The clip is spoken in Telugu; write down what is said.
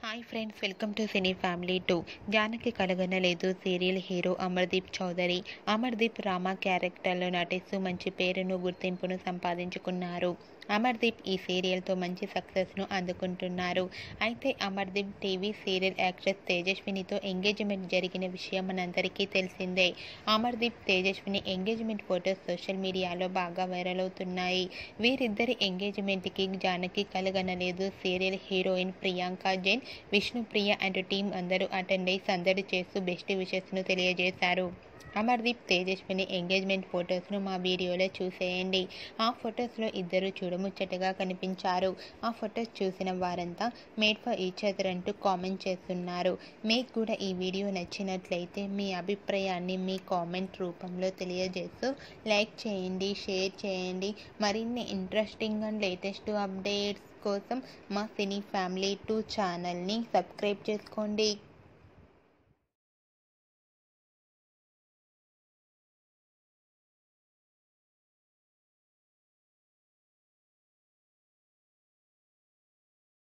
Hi friends, welcome to cine family 2. Janaki Kalaganaledu serial hero Amardeep Chowdary. Amardeep Rama క్యారెక్టర్లో నటిస్తూ మంచి పేరును, గుర్తింపును సంపాదించుకున్నారు. అమర్దీప్ ఈ సీరియల్తో మంచి సక్సెస్ను అందుకుంటున్నారు. అయితే అమర్దీప్ టీవీ సీరియల్ యాక్ట్రెస్ తేజస్వినితో ఎంగేజ్మెంట్ జరిగిన విషయం మనందరికీ తెలిసిందే. Amardeep, Tejaswini engagement photos social మీడియాలో బాగా వైరల్ అవుతున్నాయి. వీరిద్దరి ఎంగేజ్మెంట్కి Janaki Kalaganaledu serial heroine Priyanka Jain, Vishnupriya and team అందరూ అటెండ్ అయి సందడి చేస్తూ బెస్ట్ విషెస్ను తెలియజేశారు. అమర్దీప్, తేజస్విని ఎంగేజ్మెంట్ ఫొటోస్ను మా వీడియోలో చూసేయండి. ఆ ఫొటోస్లో ఇద్దరు చూడముచ్చటగా కనిపించారు. ఆ ఫొటోస్ చూసిన వారంతా మేడ్ ఫర్ ఈచ్ అదర్ అంటూ కామెంట్ చేస్తున్నారు. మీకు కూడా ఈ వీడియో నచ్చినట్లయితే మీ అభిప్రాయాన్ని మీ కామెంట్ రూపంలో తెలియజేస్తూ లైక్ చేయండి, షేర్ చేయండి. మరిన్ని ఇంట్రెస్టింగ్ అండ్ లేటెస్ట్ అప్డేట్స్ కోసం మా సినీ ఫ్యామిలీ 2 ఛానల్ని సబ్స్క్రైబ్ చేసుకోండి.